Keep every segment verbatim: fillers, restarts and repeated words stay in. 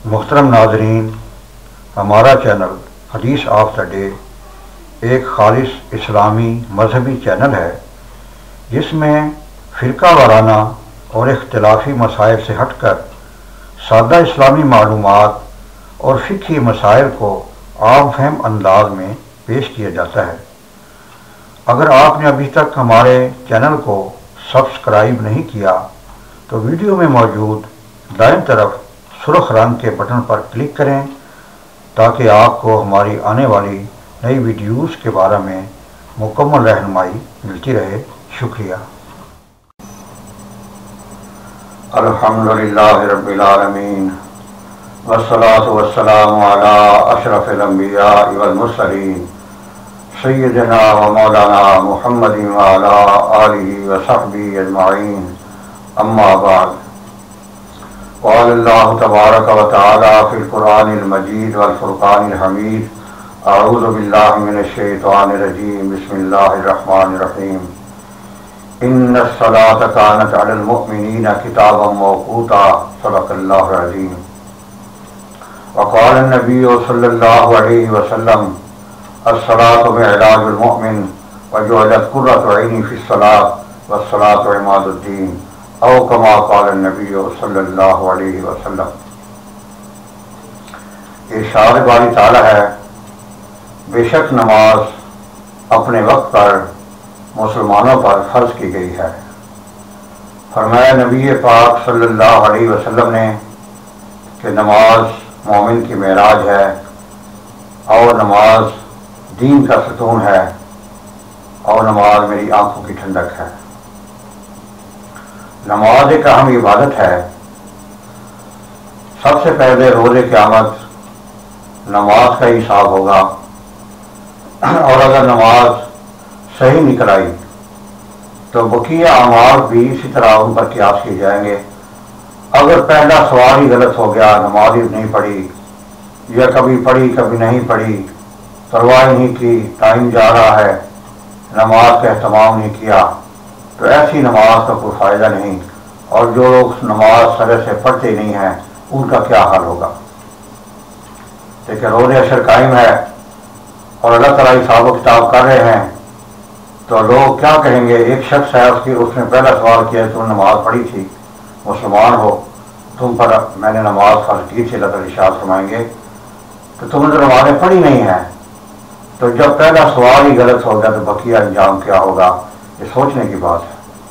محترم ناظرین، ہمارا چینل حدیث آف دا ڈے ایک خالص اسلامی مذہبی چینل ہے جس میں فرقہ وارانہ اور اختلافی مسائل سے ہٹ کر سادہ اسلامی معلومات اور فقہی مسائل کو عام فہم انداز میں پیش کیا جاتا ہے۔ اگر آپ نے ابھی تک ہمارے چینل کو سبسکرائب نہیں کیا تو ویڈیو میں موجود دائیں طرف سرخ رنگ کے بٹن پر کلک کریں تاکہ آپ کو ہماری آنے والی نئی ویڈیوز کے بارے میں مکمل رہنمائی ملتی رہے۔ شکریہ۔ الحمدللہ رب العالمین والصلاة والسلام علی اشرف الانبیاء والمرسلین سیدنا و مولانا محمد وعلی آلہ وصحبہ اجمعین، اما بعد۔ قال اللہ تبارک و تعالی فی القرآن المجید والفرقان الحمید، اعوذ باللہ من الشیطان الرجیم، بسم اللہ الرحمن الرحیم۔ ان الصلاة كانت علی المؤمنین کتابا موقوتا، صدق اللہ العظیم۔ وقال النبی صلی اللہ علیہ وسلم، الصلاة معراج المؤمن وجعلت قرۃ عینی فی الصلاة والصلاة عماد الدین، او کما قال النبی صلی اللہ علیہ وسلم۔ ارشاد باری تعالی ہے، بے شک نماز اپنے وقت پر مسلمانوں پر فرض کی گئی ہے۔ فرمایا نبی پاک صلی اللہ علیہ وسلم نے کہ نماز مومن کی معراج ہے اور نماز دین کا ستون ہے اور نماز میری آنکھوں کی ٹھنڈک ہے۔ نماز ایک اہم عبادت ہے۔ سب سے پہلے روز قیامت نماز کا حساب ہوگا، اور اگر نماز صحیح نکل آئی تو بقیہ اعمال بھی اسی طرح ان پر قیاس کیے جائیں گے۔ اگر پہلا سوال ہی غلط ہو گیا، نماز ہی نہیں پڑھی یا کبھی پڑھی کبھی نہیں پڑھی، پرواہ نہیں کی، ٹائم جا رہا ہے، نماز کا اہتمام نہیں کیا، تو ایسی نماز کا کوئی فائدہ نہیں، اور جو لوگ نماز سرے سے پڑھتے نہیں ہیں ان کا کیا حال ہوگا۔ لیکن روز حشر قائم ہے اور اللہ تعالیٰ حساب و کتاب کر رہے ہیں تو لوگ کیا کہیں گے؟ ایک شخص ہے، اس کی اس نے پہلا سوال کیا، تم نے نماز پڑھی تھی، مسلمان ہو، تم پر میں نے نماز فرض کی تھی، اللہ تعالیٰ ارشاد فرمائیں گے کہ تم نے تو نمازیں پڑھی نہیں ہیں۔ تو جب پہلا سوال ہی غلط ہو گیا تو بقیہ انجام کیا ہوگا؟ یہ سوچنے کی بات ہے۔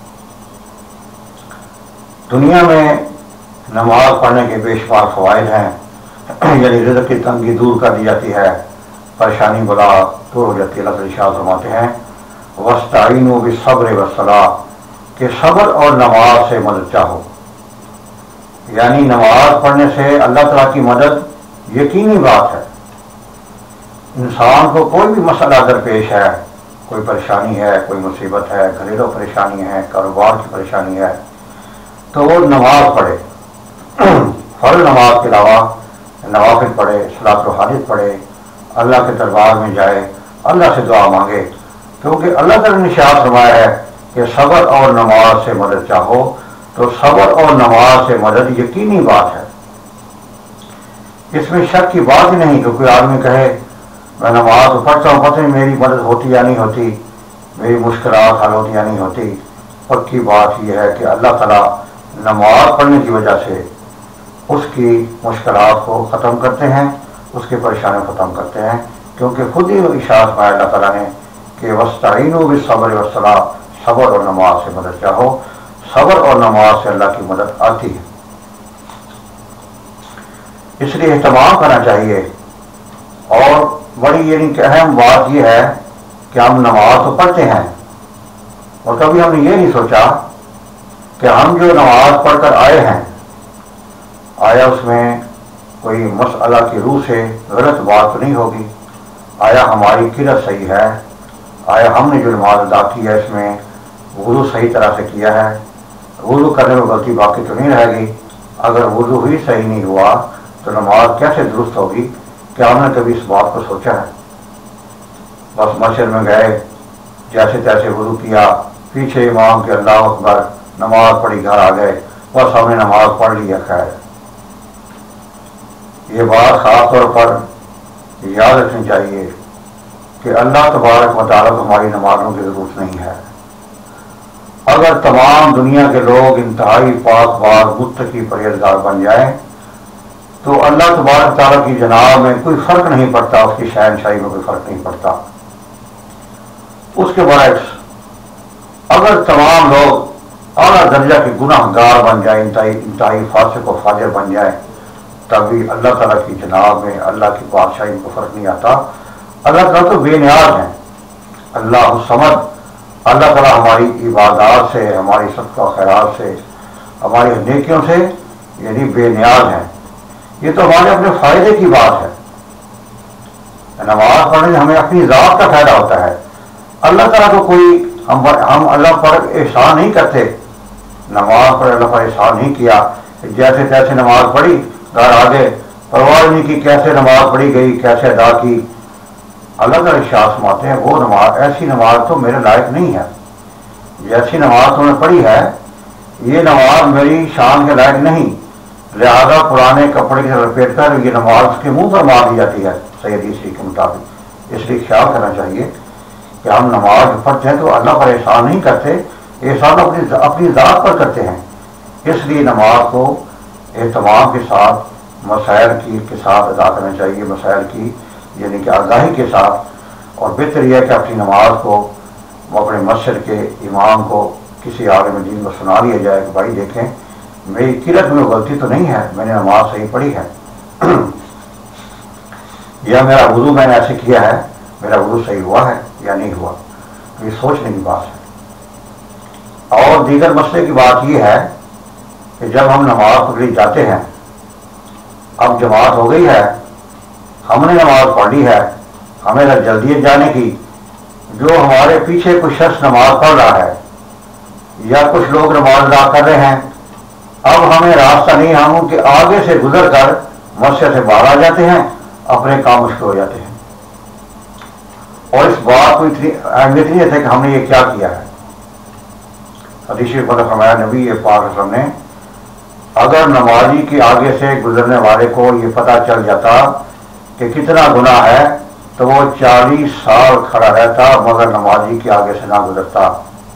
دنیا میں نماز پڑھنے کے بے شمار فوائد ہیں، یعنی رزق کی تنگی دور کر دی جاتی ہے، پریشانی بلا دور ہو جاتی ہے۔ اللہ تعالیٰ ارشاد فرماتے ہیں وَاسْتَعِینُوا بِالصَّبْرِ وَالصَّلَاةِ، کہ صبر اور نماز سے مدد چاہو، یعنی نماز پڑھنے سے اللہ تعالیٰ کی مدد یقینی بات ہے۔ انسان کو کوئی بھی مسئلہ درپیش ہے، کوئی پریشانی ہے، کوئی مصیبت ہے، گھریلو پریشانی ہے، کاروبار کی پریشانی ہے، تو وہ نماز پڑھے، فرض نماز کے علاوہ نوافل پڑھے، صلاۃ الحاجت پڑھے، اللہ کے دربار میں جائے، اللہ سے دعا مانگے، کیونکہ اللہ تعالیٰ نے ارشاد فرمایا ہے کہ صبر اور نماز سے مدد چاہو، تو صبر اور نماز سے مدد یقینی بات ہے۔ اس میں شک کی بات ہی نہیں کہ کوئی آدمی کہے میں نماز پڑھتا ہوں، پتہ نہیں میری مدد ہوتی یا نہیں ہوتی، میری مشکلات حل ہوتی یا نہیں ہوتی۔ پکی بات یہ ہے کہ اللہ تعالیٰ نماز پڑھنے کی وجہ سے اس کی مشکلات کو ختم کرتے ہیں، اس کی پریشانیاں ختم کرتے ہیں، کیونکہ خود ہی ارشاد پایا اللہ تعالیٰ نے کہ وَاسْتَعِینُوا بِالصَّبْرِ وَالصَّلَاةِ، صبر اور نماز سے مدد چاہو۔ صبر اور نماز سے اللہ کی مدد آتی ہے، اس لیے اہتمام کرنا چاہیے۔ اور بڑی یعنی کہ اہم بات یہ ہے کہ ہم نماز تو پڑھتے ہیں، اور کبھی ہم نے یہ نہیں سوچا کہ ہم جو نماز پڑھ کر آئے ہیں، آیا اس میں کوئی مسئلہ کی روح سے غلط بات تو نہیں ہوگی؟ آیا ہماری قرت صحیح ہے؟ آیا ہم نے جو نماز ادا کی ہے اس میں وضو صحیح طرح سے کیا ہے؟ وضو کرنے میں غلطی باقی تو نہیں رہے گی؟ اگر وضو ہی صحیح نہیں ہوا تو نماز کیسے درست ہوگی؟ کیا ہم نے کبھی اس بات کو سوچا ہے؟ بس مسجد میں گئے، جیسے تیسے وضو کیا، پیچھے امام کے اللہ اکبر، نماز پڑھی، گھر آ گئے، بس ہم نے نماز پڑھ لی ہے، خیر۔ یہ بات خاص طور پر یاد رکھنی چاہیے کہ اللہ تبارک و تعالیٰ کو ہماری نمازوں کی ضرورت نہیں ہے۔ اگر تمام دنیا کے لوگ انتہائی پاک باز متقی پرہیزگار بن جائیں تو اللہ تبارک تعالیٰ کی جناب میں کوئی فرق نہیں پڑتا، اس کی شہنشاہی میں کوئی فرق نہیں پڑتا۔ اس کے برعکس اگر تمام لوگ اعلیٰ درجہ کے گناہ گار بن جائیں، انتہائی انتہائی فاسق و فاجر بن جائیں، تب بھی اللہ تعالیٰ کی جناب میں اللہ کی بادشاہی میں کوئی فرق نہیں آتا۔ اللہ تعالیٰ تو بے نیاز ہیں، اللہ الصمد، اللہ تعالیٰ ہماری عبادات سے، ہماری صدقہ خیرات سے، ہماری نیکیوں سے یعنی بے نیاز ہیں۔ یہ تو ہمارے اپنے فائدے کی بات ہے۔ نماز پڑھنے سے ہمیں اپنی ذات کا فائدہ ہوتا ہے، اللہ تعالیٰ کو کوئی ہم ہم اللہ پر احسان نہیں کرتے، نماز پر اللہ پر احسان نہیں کیا، جیسے تیسے نماز پڑھی گھر آگے، پرواہ نہیں کی کیسے نماز پڑھی گئی، کیسے ادا کی۔ اللہ تعالیٰ ارشاد فرماتے ہیں وہ نماز، ایسی نماز تو میرے لائق نہیں ہے، جیسی نماز تم نے پڑھی ہے یہ نماز میری شان کے لائق نہیں، لہذا پرانے کپڑے سے لپیٹ کر یہ نماز اس کے منہ پر مار دی جاتی ہے صحیح حدیث کے مطابق۔ اس لیے خیال کرنا چاہیے کہ ہم نماز پڑھتے ہیں تو اللہ پر احسان نہیں کرتے، احسان اپنی اپنی ذات پر کرتے ہیں۔ اس لیے نماز کو اہتمام کے ساتھ، مسائل کی کے ساتھ ادا کرنا چاہیے، مسائل کی یعنی کہ آگاہی کے ساتھ، اور بہتر یہ ہے کہ اپنی نماز کو اپنے مسجد کے امام کو کسی عالم دین کو سنا لیا جائے کہ بھائی دیکھیں میری قرت میں غلطی تو نہیں ہے، میں نے نماز صحیح پڑھی ہے، یا میرا وضو میں نے ایسے کیا ہے، میرا وضو صحیح ہوا ہے یا نہیں ہوا۔ یہ سوچنے کی بات ہے۔ اور دیگر مسئلے کی بات یہ ہے کہ جب ہم نماز پڑھنے جاتے ہیں، اب جماعت ہو گئی ہے، ہم نے نماز پڑھ لی ہے، ہمیں جلدی جانے کی، جو ہمارے پیچھے کچھ شخص نماز پڑھ رہا ہے یا کچھ لوگ نماز ادا کر رہے ہیں، اب ہمیں راستہ نہیں، ہم ان کے آگے سے گزر کر مسجد سے باہر آ جاتے ہیں، اپنے کام مشکل ہو جاتے ہیں، اور اس بات کو اتنی اہمیت نہیں ہے کہ ہم نے یہ کیا کیا ہے۔ حدیث شریف میں فرمایا نبی پاک صلی اللہ علیہ وسلم نے، اگر نمازی کے آگے سے گزرنے والے کو یہ پتہ چل جاتا کہ کتنا گناہ ہے تو وہ چالیس سال کھڑا رہتا مگر نمازی کے آگے سے نہ گزرتا۔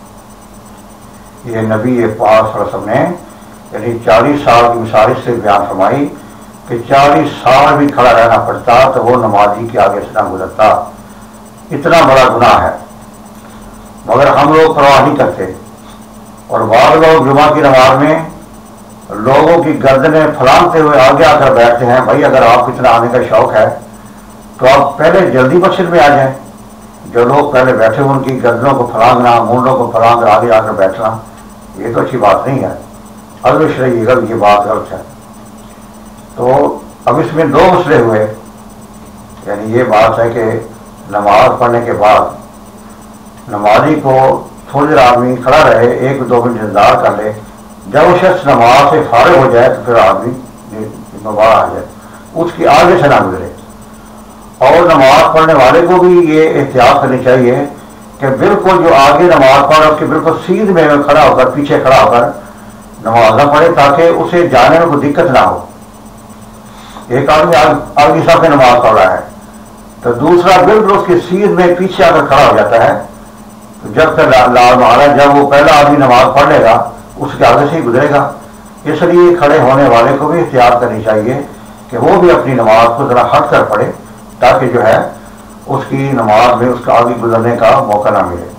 یہ نبی پاک صلی اللہ علیہ وسلم نے یعنی چالیس سال کی مثال سے بیان فرمائی کہ چالیس سال بھی کھڑا رہنا پڑتا تو وہ نمازی کے آگے سے نہ گزرتا، اتنا بڑا گناہ ہے، مگر ہم لوگ پرواہ نہیں کرتے۔ اور بعض لوگ جمعہ کی نماز میں لوگوں کی گردنیں پھلانگتے ہوئے آگے آ کر بیٹھتے ہیں، بھائی اگر آپ کو اتنا آنے کا شوق ہے تو آپ پہلے جلدی مسجد میں آ جائیں۔ جو لوگ پہلے بیٹھے ہوئے ان کی گردنوں کو پھلانگنا، مونڈوں کو پھلانگ کر آگے آ کر بیٹھنا، یہ تو اچھی بات نہیں ہے، عدل شرعی غلط، یہ بات غلط ہے۔ تو اب اس میں دو مسئلے ہوئے، یعنی یہ بات ہے کہ نماز پڑھنے کے بعد نمازی کو تھوڑی دیر آدمی کھڑا رہے، ایک دو منٹ انتظار کر لے، جب وہ شخص نماز سے فارغ ہو جائے تو پھر آدمی باہر آ جائے، اس کی آگے سے نہ گزرے۔ اور نماز پڑھنے والے کو بھی یہ احتیاط کرنی چاہیے کہ بالکل جو آگے نماز پڑھ رہا ہے اس کے بالکل سیدھ میں کھڑا ہو کر، پیچھے کھڑا ہو کر نماز نہ پڑھے تاکہ اسے جانے میں کوئی دقت نہ ہو۔ ایک آدمی آگے صف میں نماز پڑھ رہا ہے تو دوسرا بالکل اس کے سیدھ میں پیچھے آ کر کھڑا ہو جاتا ہے، تو جب تک لال مہاراج جب وہ پہلا آدمی نماز پڑھ لے گا اس کے آگے سے ہی گزرے گا۔ اس لیے کھڑے ہونے والے کو بھی احتیاط کرنی چاہیے کہ وہ بھی اپنی نماز کو ذرا ہٹ کر پڑھے تاکہ جو ہے اس کی نماز میں اس کا آگے گزرنے کا موقع نہ ملے۔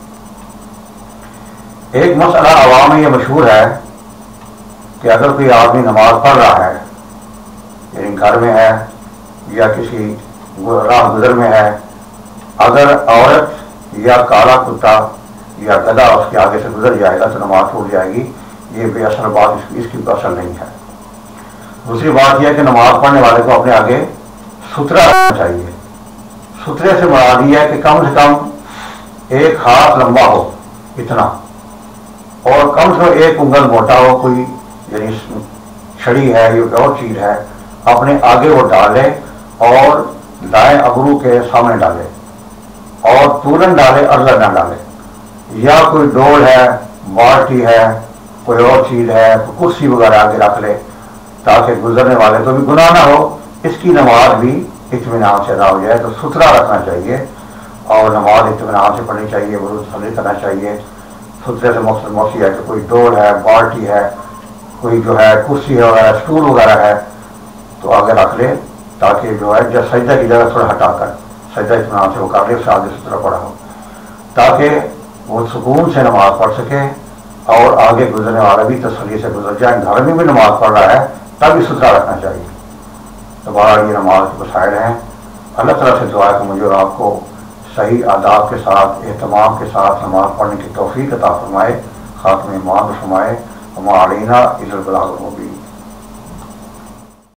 ایک مسئلہ عوام میں یہ مشہور ہے کہ اگر کوئی آدمی نماز پڑھ رہا ہے، یعنی گھر میں ہے یا کسی راہ گزر میں ہے، اگر عورت یا کالا کتا یا گدھا اس کے آگے سے گزر جائے گا تو نماز ٹوٹ جائے گی، یہ بے اثر بات اس کی, اس کی اثر نہیں ہے۔ دوسری بات یہ ہے کہ نماز پڑھنے والے کو اپنے آگے ستھرا رکھنا چاہیے۔ ستھرے سے مراد یہ ہے کہ کم سے کم ایک ہاتھ لمبا ہو اتنا، اور کم سے کم ایک انگل موٹا ہو، کوئی یعنی چھڑی ہے یا اور چیز ہے اپنے آگے وہ ڈالے اور دائیں ابرو کے سامنے ڈالے، اور تورن ڈالے، ارزر نہ ڈالے، یا کوئی ڈول ہے، بالٹی ہے، کوئی اور چیز ہے، کوئی کرسی وغیرہ آگے رکھ لے تاکہ گزرنے والے کو بھی گناہ نہ ہو اس کی نماز بھی اطمینان سے ادا ہو جائے تو ستھرا رکھنا چاہیے اور نماز اطمینان سے پڑھنی چاہیے، وضو صحیح کرنا چاہیے۔ ستھرے سے مقصد موسی ہے کہ کوئی ڈول ہے، بالٹی ہے، کوئی جو ہے کرسی ہے، اسٹول وغیرہ ہے تو آگے رکھ لے، تاکہ جو ہے جب سجدہ کی جگہ تھوڑا ہٹا کر سجدہ اطمینان سے وہ کر لے، اس سے آگے ستھرا پڑا ہو، تاکہ وہ سکون سے نماز پڑھ سکے اور آگے گزرنے والا بھی تسلی سے گزر جائے۔ گھر میں بھی نماز پڑھ رہا ہے تب بھی ستھرا رکھنا چاہیے۔ تو بہرحال یہ نماز کے مسائل ہیں۔ اللہ تعالیٰ سے دعا ہے کہ مجھے اور آپ کو صحیح آداب کے ساتھ، اہتمام کے ساتھ نماز پڑھنے کی توفیق عطا فرمائے، خاتمہ ایمان فرمائے۔ وما علینا الا البلاغ المبین۔